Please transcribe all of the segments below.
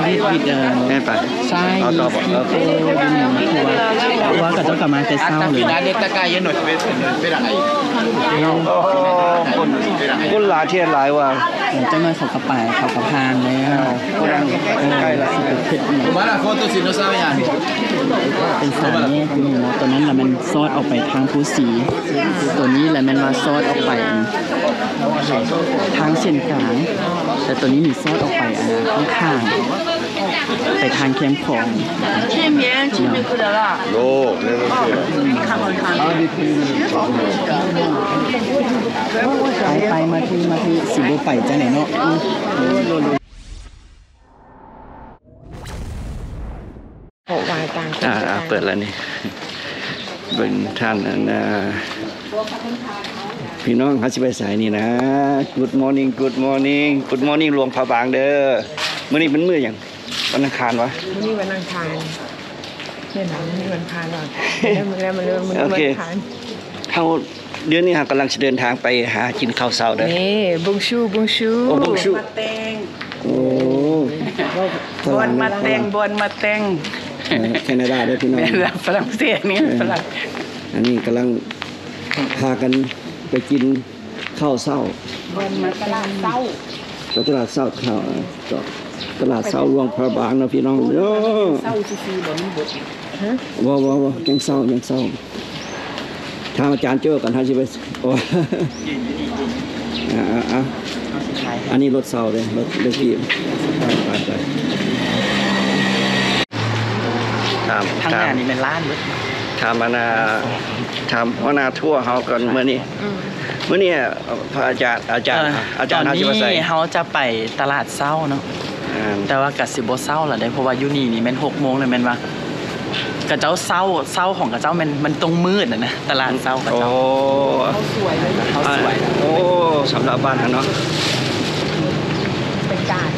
วิดแม่ไปใช่เอาต่อบอกแล้วว่ากับเจ้ากลับมาแต่เศร้าเลยเด็กตะกายยันหนวดเป็นอะไรคนหลายเทียนหลายว่าเจ้าน้อยเขากระป๋ายเขากระพานเลยใกล้ละมาละโฟโต้ซิโนซาไม่ยังเป็นสารเนี่ยคือเนาะตัวนั้นแหละมันซอดออกไปทางผู้สีตัวนี้แหละมันมาซอดออกไปทางเส้นกลางแต่ตัวนี้มีซอดออกไปข้างไปทางเข้มของโลไปมาที่สิบไปจะไหนเนาะเปิดแล้วนี่เป็นท่านนะพี่น้องเขาจะไปสายนี่นะ Good morning Good morning Good morning หลวงพระบางเด้อมื้อนี้เป็นมื้ออย่างวันอังคารวะมื้อนี้วันอังคารเนี่ยนะมื้อนี้วันอังคารหรอแล้วมันวันอังคารเขาเดือนนี้กำลังจะเดินทางไปหากินข้าวเช้าเด้อนี่บุงชูโอ้บุงชูมาแตงโอ้บอนมาแตงแคนาดาด้วยพี่น้องฝรั่งเศสนี่ฝรั่งอันนี้กำลังพากันไปกินข้าวเช้าบอนมาตลาดเช้าตลาดเช้าข้าวตลาดเช้าหลวงพระบางนะพี่น้องเนาะเช้าซื่อๆบ่มีบดว้ยังเช้าทางอาจารย์เจอกันท่านสิไปโอ้อันนี้รถเช้าเลยรถเด็กพี่ไปทางงานนี่เป็นร้านเลยทำวนาทั่วเขากันเมื่อนี้พระอาจารย์ตอนนี้เขาจะไปตลาดเศร้าเนาะแต่ว่ากับสิบโบเศร้าแหละได้เพราะว่ายูนี่มัน6 โมงเลยแม่นว่ากระเจ้าเศร้าของกระเจ้ามันตรงมืดนะตลาดเศร้ากระเจ้าเขาสวยเลยเขาสวยโอ้สำหรับบ้านเนาะเป็นการ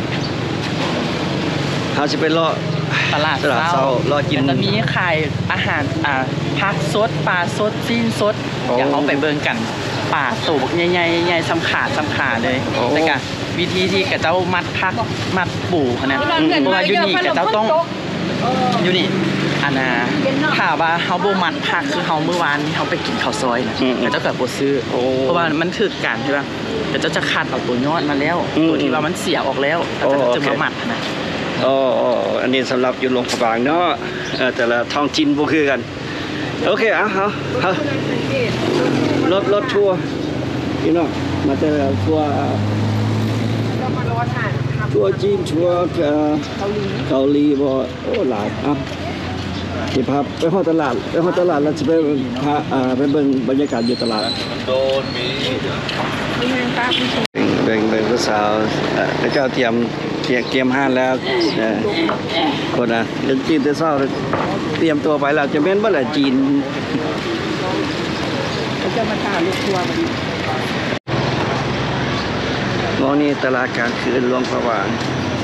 เขาจะไปรอตลาดเศร้ารอกินจะมีขายอาหารผักสดปลาสดซีนสดอย่าเขาไปเบิ่งกันปลาตูบใหญ่ๆซ้ำขาเลยแต่กันวิธีที่กระเจ้ามัดผักมัดปูนะเพราะว่ายูนี่กระเจ้าต้องยูนี่ถ้าว่าเขาโบมัดผักคือเขาเมื่อวานเขาไปกินข้าวซอยนะกระเจ้าแบบโบซื้อเพราะว่ามันถือกันใช่ป่ะกระเจ้าจะคัดเอาตัวยอดมาแล้วตัวที่ว่ามันเสียออกแล้วกระเจ้าจะมามัดนะอันนี้สำหรับอยู่หลวงพระบางเนาะแต่ละท้องถิ่นบ่คือกันโอเคเอารถทัวร์พี่น้องมาแต่ทัวร์จีนทัวร์เกาหลีบ่โอ้หลายที่พาไปห้องตลาดแล้วจะไปพาไปเบิ่งบรรยากาศอยู่ตลาดโดนมีเบ่งสาวพระเจ้าเตรียมห้านแล้วคนเดินจีนแต่เช้าเตรียมตัวไปแล้วจะเป็นเมื่อไหร่จีนจะมาตามลูกทัวร์วันนี้ตลาดกลางคืนหลวงพระบาง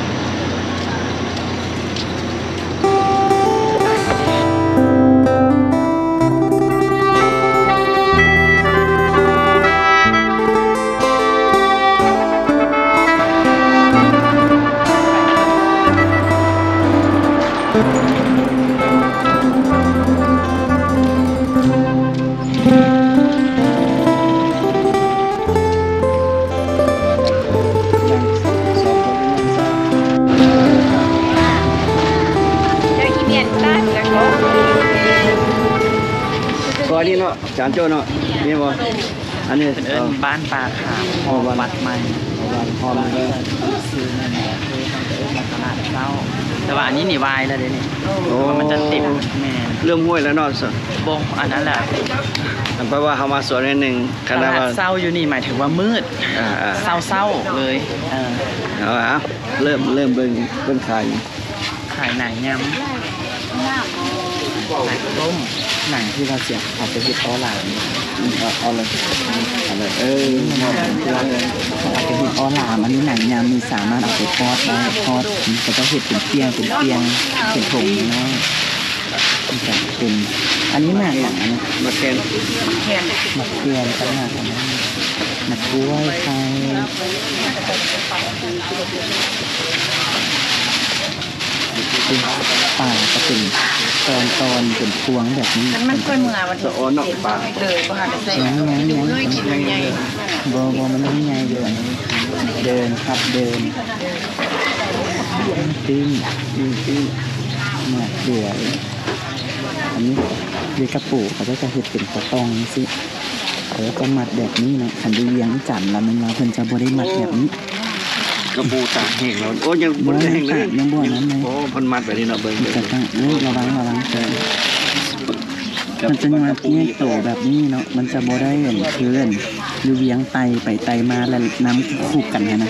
อันนี้เนาะจานโจ้เนาะนี่บ่อันนี้บ้านปลาขาววัดใหม่บ้านพร้อมเลยซื้อนั่นแหละตลาดเช้าแต่ว่าอันนี้นี่วายแล้วเดี๋ยวนี้มันจะติดแม่เรื่องห้วยแล้วเนาะบงอันนั้นแหละเพราะว่าเขามาสวนนิดนึงตลาดเช้าอยู่นี่หมายถึงว่ามืดเศร้าเลยเริ่มเบิ่งขายหนังยำหนังต้มหนังที่เราเสียบเอาไปที่โต๊ะหลังเอาเลยหนังที่เราเอาไปที่โต๊ะหลังอันนี้หนังยำมีสามารถเอาไปทอดได้ทอดแต่ก็เห็ดเป็นเตียงเป็นถุงนะเป็นอันนี้หนังอย่างนี้มะเขือต่างหากมะกล้วยไทยเป็นป่าก็เป็นตอนเป็นพวงแบบนี้มันเคยเมื่อวันสะออนเนาะป่าเลยก็หาได้ใส่ยังเคยกินใหญ่บ่มันไม่ไงเดินเดินครับเดินปิ้งหมักเดือยอันนี้เรียกกระปูเขาจะเห็ดเป็นกระตองสิเขาจะมัดแบบนี้นะขันได้เลี้ยงจันแล้วมันมาเพิ่นจะบ่ได้มัดแบบนี้กระปูตากแห้งแล้วโอ้ยังบ่บ่ได้ได้แห้งเลยยังบ่นั้นเลยโอ้เพิ่นมัดแบบนี้เนาะเบิ่งจะตั้งระวังเกินมันจะมาแยกโตแบบนี้เนาะมันจะบ่ได้เหมือนเพื่อนอยู่เลี้ยงไตไปไตมาแล้วน้ำคู่กันนะ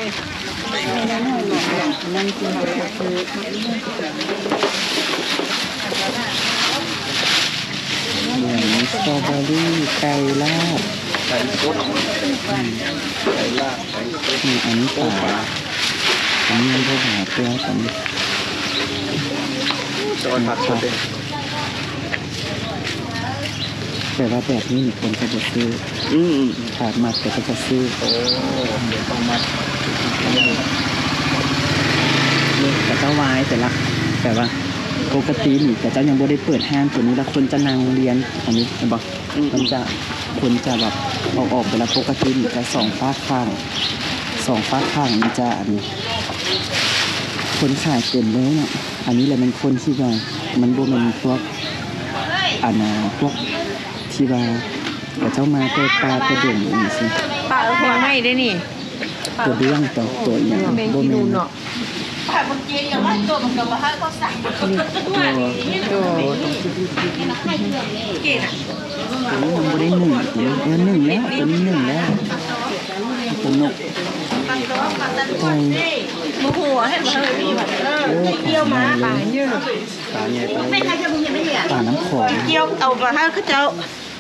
อย่างสตรอเบอรี่ไก่ลาบไก่สดไก่ลาบไก่สดอันนี้ป่าอันนี้มันก็หาเปรี้ยวกันสอนผัดสดเด้แต่ว่าแบบนี้คนจะบ่ซื้ออืมขาดมัดแต่ก็จะซื้อโอ้เดี๋ยวต้องมัดแต่เจ้าวายแต่ว่าปกตินี่แต่เจ้ายังบ่ได้เปิดห้างตัวนี้แล้วคนจะนั่งเรียนอันนี้เห็นบ่คนจะแบบออกไปแล้วปกตินี่จะสองฝาข้างนี่จะอันนี้คนขายเต็มเลยเนาะอันนี้แหละมันคนที่ว่ามันบ่แม่นพวกพวกที่ว่าแต่เจ้ามาตัวปลาตัวเด่นนี่สิปลาแพงไม่ได้นี่ตัวเรื่องตัวอย่างแมงกินูเนาะตัวนี้มันบ่ได้หนึ่งหนึ่งแล้วตัวนี้หนึ่งแล้วตัวนกไก่โมโหให้มาเลยมีแบบเกี่ยวมาปลาเยอะปลาใหญ่ปลาไม่ใครจะมึงยังไม่เห็นป่าน้ำของเกี่ยวเอาปลาให้เขาเจ้า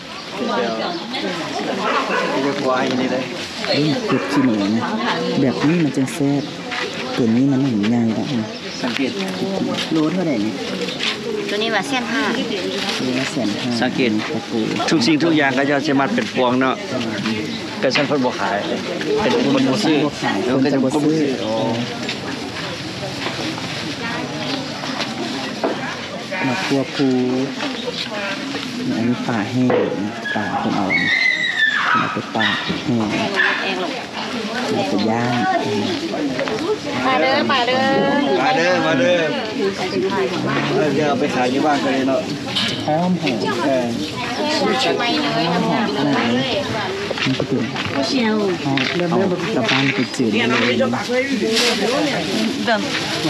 ที่จะควายนี่เลยเก็บขี้เหนียวนะแบบนี้มันจะแซ่บตัวนี้มันหนึ่งใหญ่แล้วนะสังเกตโลเท่าไหร่นี่ตัวนี้ว่าเส้นห้าโลละ150,000 สังเกตกระปูทุกสิ่งทุกอย่างก็จะสิมัดเป็นพวงเนาะก็ฉันเพิ่นบ่ขายเป็นคนบ่ซื้อขายแล้วคนก็จะจะบ่บ่ซื้อซื้ออ๋อมาครัวปูอันนี้ป่าแห้งป่าคนเอาไปป่าแห้งเอาไปย่างมาเด้อมาเด้อมาเด้อเดี๋ยวเอาไปขายที่บ้านก็ได้เนาะหอมหอมไม่เลยน้ำหอมขนาดนี้มันก็เป็นผู้เชี่ยวเอากลับบ้านไปจืดเลยเดิม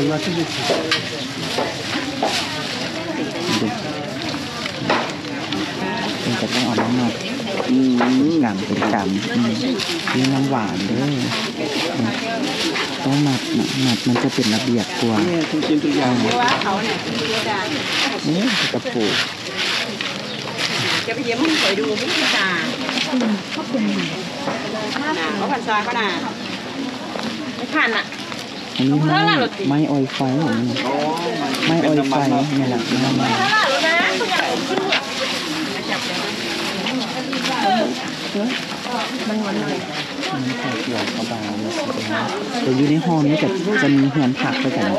มันจะต้องเอาน้ำมันกำเป็นกำนี่น้ำหวานด้วยต้องหมัดมันจะเป็นระเบียบกว่าเนี่ยทุกสิ่งทุกอย่างว่าเขาเนี่ยนี่กระปูจะไปเยี่ยมมึงคอยดูพี่ตาเขาพันซาเขาหนาไม่ผ่านอ่ะอันนี้ไม่ออยไฟอย่างนี้ไม่ออยไฟนี่แหละน้ำมันมันใส่เกลือเข้าไปแต่อยู่ในห้องนี้จะมีเหือนผักด้วยกัน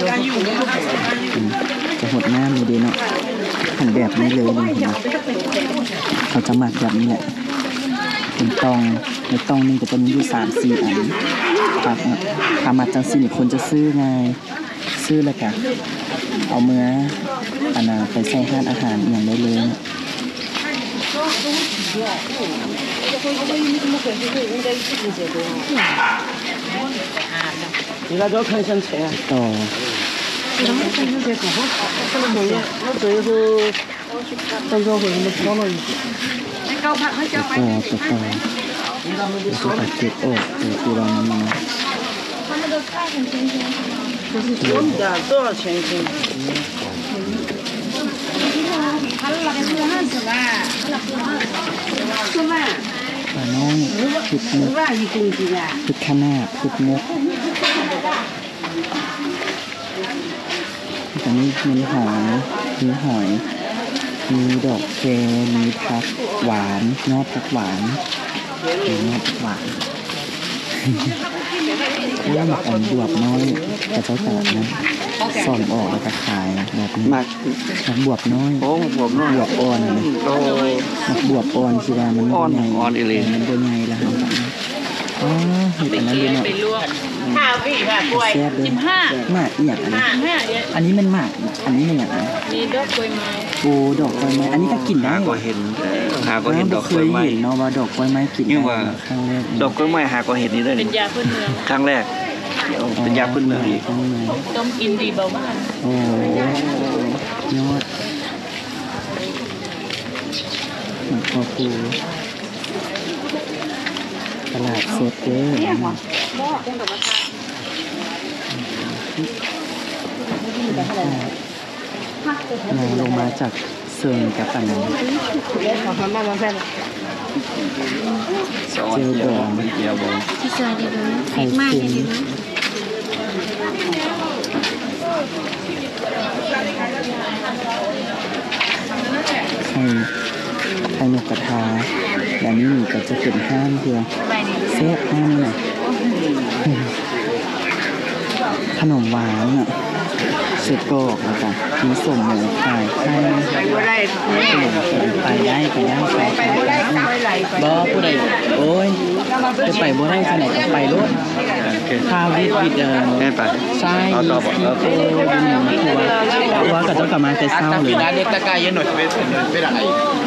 จะหดน้ำอยู่ดีเนาะหั่นแบบนี้เลยนี่นะเขาจะหมักแบบนี้แหละเป็นตองในตองนึงก็จะมีอยู่3-4 อันผักถ้ามาจังสิคนจะซื้อไงซื้อแล้วกันเอาเมื่อไปใส่ห้านอาหารอย่างได้เลยนะ你那就看上钱。 ต่อ那最后到时候会你们帮了一些。 เก้าผักเขาจะต่อตัดเก็บออกตัวเรามัน我们家多少钱一斤？ ปลาน้องพุดมุกพุดข้าหน้าพุดมุกตอนนี้มีหอยมีดอกแคมีผักหวานยอดผักหวานมียอดผักหวานเรื่องหมักอันบวบน้อยกระเจ้าตลาดนั้นซ่อมออกแล้วก็ขายแบบนี้หมักหมักบวบน้อยโอ้บวบน้อยบวบอ่อนนะโอ้หมักบวบอ่อนสิว่ามันอ่อนใหญ่อ่อนอีหลีมันบ่ใหญ่แล้วครับอ๋อเห็ดอันนั้นด้วยเนาะไปลวกข้าวพี่ค่ะกล้วยแซ่บเลย 15 หมากอีหยังอันนี้ 15 อันนี้มันหมากอันนี้มันอย่างไรมีดอกกล้วยไม้โอ้ดอกกล้วยไม้อันนี้ก็กินได้หาเหรก็อเห็นดอกกล้วยไม้เคยเห็นเนาะว่าดอกกล้วยไม้กินนี่ได้ว่าครั้งแรกดอกกล้วยไม้หาก็เห็นนี่ได้เป็นยาพื้นเมืองครั้งแรกเป็นยาพื้นเมืองอีกต้มกินดีเบาบ้านโอ้ยอดหมักคอปูตลาดสดเด้เราลงมาจากเซิงกับปันนั้นเจียวบองเจียวบองไข่เค็มไข่นกกระทาแบบนี้หนูก็จะเป็นห้ามเพื่อแซ่บห้ามน่ะขนมหวานอ่ะเสร็จกรอกแล้วกันมีส่งหมูขายไข่ไปได้บ่ผู้ใดโอ้ยจะไปบ่ได้ขนาดก็ไปรถข้าววิดแม่ไปใช่ที่โตตัวกับเจ้ากลับมาแต่เศร้าเลยเด็กตะกายยันหน่อยเป็นอะไร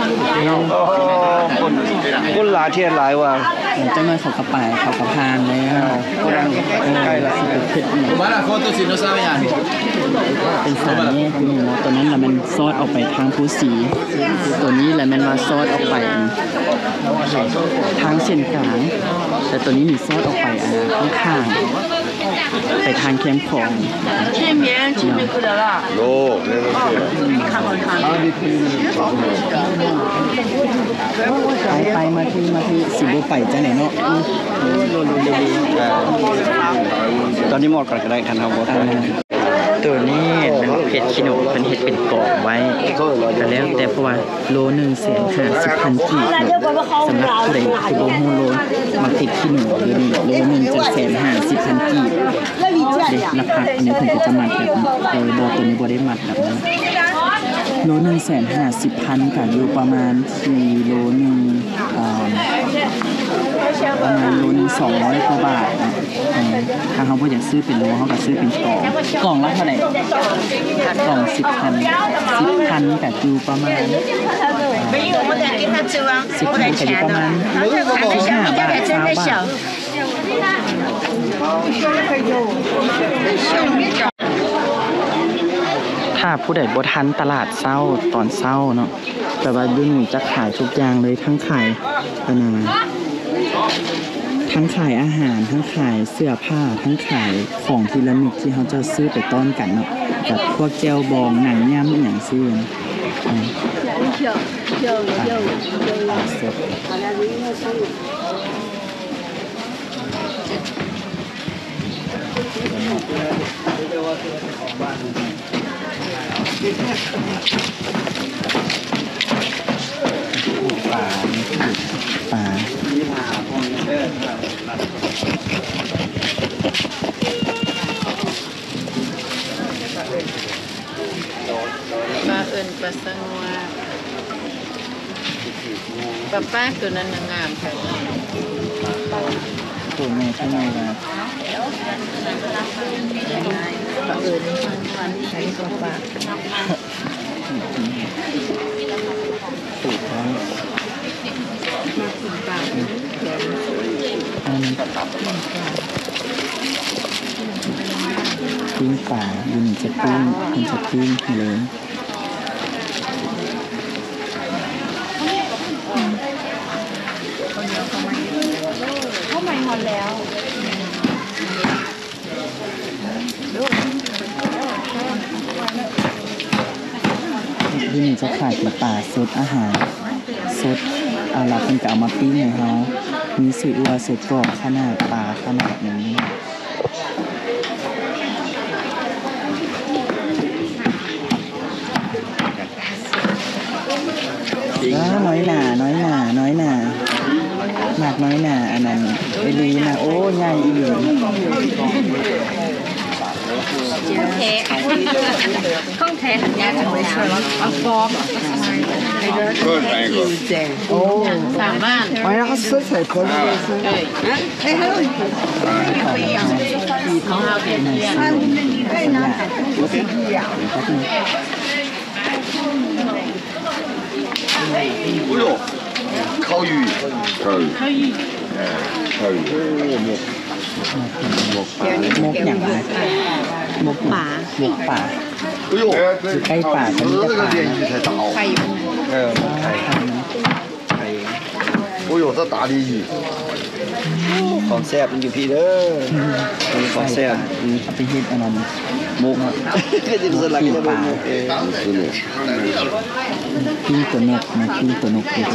คนหลายเทียนหลายว่าเจ้าหน้าเขากระไปเขากระพานแล้วใกล้ละสิบเพ็ดเนี่ย Para foto si no sabe ya เป็นสารเนี่ยคือเนาะตัวนั้นแหละมันซอดออกไปทางผู้สีตัวนี้แหละมันมาซอดออกไปทางเส้นกลางแต่ตัวนี้มีซอดออกไปข้างๆไปทางเข้มของ前面前面过来了ไปมาที่สิบไปจ้าไหนเนาะตอนนี้หมดก่อนก็ได้ทันทำหมดตัวนี้มันเผ็ดขี้หนูเป็นเห็ดเป็นกรอบไว้แต่แล้วแต่เพราะว่าโล150,000 กีบสำหรับผู้ใดที่บ่ฮู้โลมาเผ็ดขี้หนูเดี๋ยวนี้โลนึงจะ150,000 กีบเด็กราคาอันนี้เพิ่นก็จะมัดแบบนี้บ่ตัวนี้บ่ได้มัดแบบนั้นโล150,000ก็อยู่ประมาณ4โลนึงประมาณโลนึง200 กว่าบาทนะถ้าเขาบ่อยากซื้อเป็นโลเขาก็ซื้อเป็นกล่องละเท่าไหร่กล่อง10,000ก็อยู่ประมาณ10,000ก็อยู่ประมาณ15 บาท20 บาทถ้าผู้ใดบ่ทันตลาดเช้าตอนเช้าเนาะแต่ว่าเดี๋ยวนี้จะขายทุกอย่างเลยทั้งขายทั้งขายอาหารทั้งขายเสื้อผ้าทั้งขายของทีละนิดที่เขาจะซื้อไปต้อนกันเนาะแบบพวกแจวบองหนังย่ำอย่างซี่ปลาป้าเอิญป้าสังว่าป้าตัวนั้นงามค่ะตัวแม่ใช่ไหมล่ะป้าเอิญใช้ตัวป้าตูดเขาปิ้งป่าอยู่นี่จะปิ้งมันจะปิ้งเลยเข้ามาหมดแล้วที่นี่จะขายเป็นป่าสดอาหารสดเราเป็นกะเอามาปิ้งให้เขามีสีอัวสดกรอบขนาดปลาขนาดนี้น้อยหนากน้อยหน่าอันนั้นไอ้ลีนะโอ้ใหญ่อีหลีข้องแท้หันยาจากไปช่วยเอาฟอร์มโอ้สามารถไปแล้วก็ซื้อใส่คนเลยซื้อเฮ้ยเขาเอาแค่นี้哎呦，烤鱼，烤鱼，烤鱼，烤鱼， มกอย่างไรมกป่าหมกป่า哎呦， 是该把它们这个鲢鱼才大哦，哎呦，这大鲢鱼， ของแซ่บมันอยู่พี่เด้อของแซ่บเอาไปเฮ็ดอันนั้นมุกก็จะสลักเลยป่า是的， ปิ้งตัวนกนะปิ้งตัวนกคือ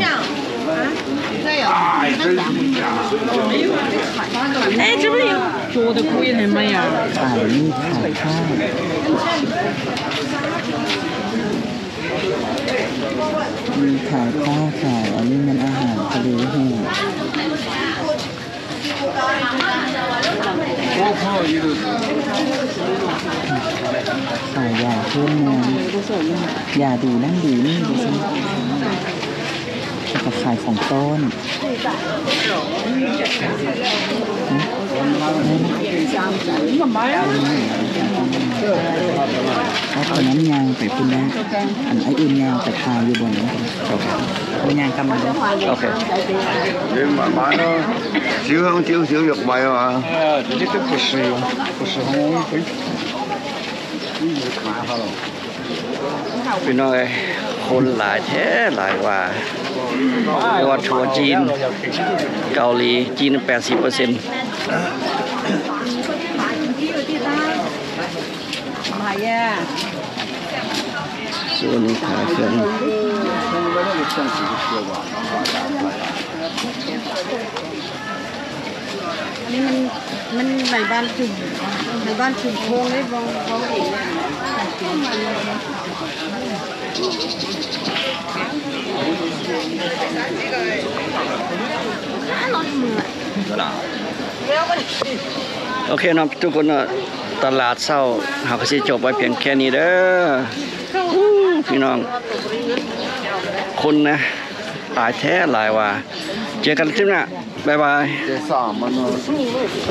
哎，这不是有做的可以很美呀？ ขายนี่ขายข้าวมีขายข้าวขายอันนี้มันอาหารทะเลแห้งขายยาเพิ่มเมืองยาดีนั่นดีนี่ดูสิแล้วก็ขายของต้นเอาตอนนั้นยางไปคุณแม่อันไอ้อื่นยางไปทายอยู่บนนั้นคุณยางกำมาเลยโอเค你慢慢的，就像肉卖嘛， 这些都不实用，不适合我们飞。พี่น้องเอ้ยคนหลายแท้หลายว่าไม่ว่าทัวร์จีนเกาหลีจีน 80% ส่วนนี้ขายเครื่องอันนี้มันในบ้านชุมโพงได้บองเองโอเคเนาะทุกคนเนาะตลาดเช้าหาก็สิจบไว้เพียงแค่นี้เด้อพี่น้องคนนะหลายแท้หลายว่าเจอกันคลิปหน้าบ๊ายบาย这啥嘛呢？